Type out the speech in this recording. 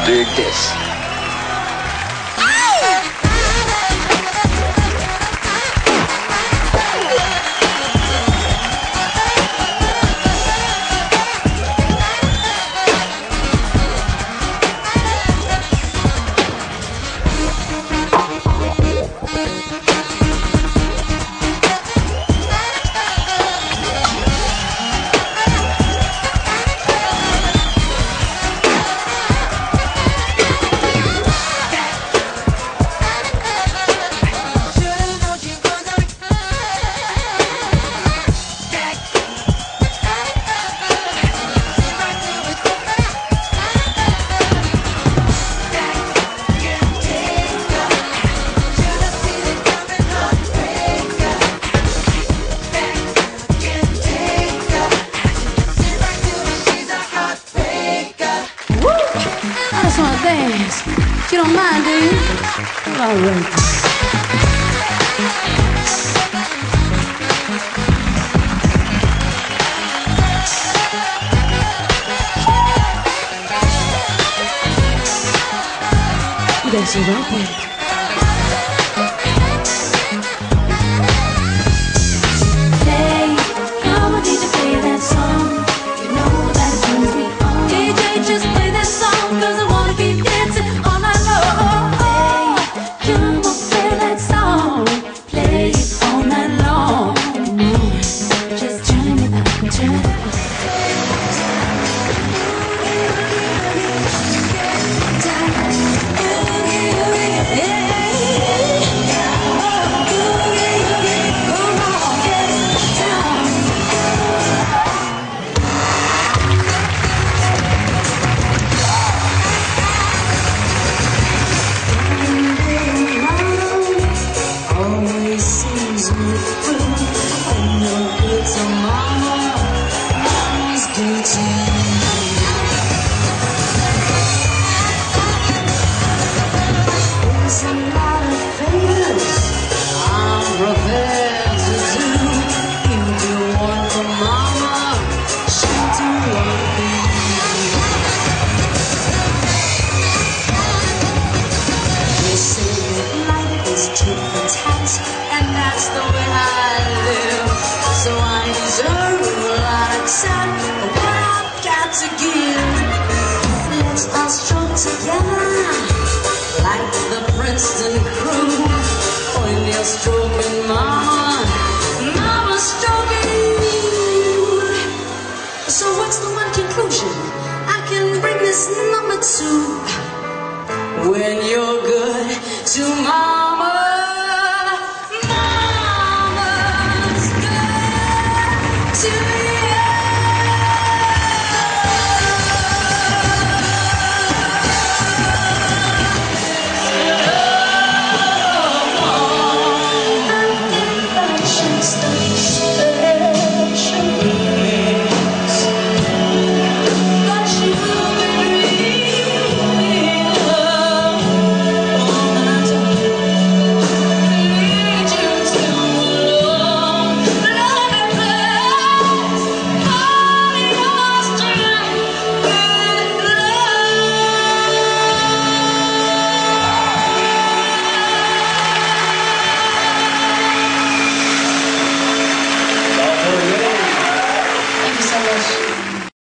Dig this. You don't mind, do you? All right. That's your right there. Play, come on, DJ, play that song. You know that it turns me on. DJ, just play that song, 'cause I wanna keep dancing all night long. Hey, come on, play that song. Play it all night long. Come on, just turn it up and turn it up. And that's the way I live. So I deserve a lot of time for what I've got to give. Let's all stroke together like the Princeton crew. When you're stroking mama, mama's stroking you. So what's the one conclusion I can bring this number to? When you're good to mama,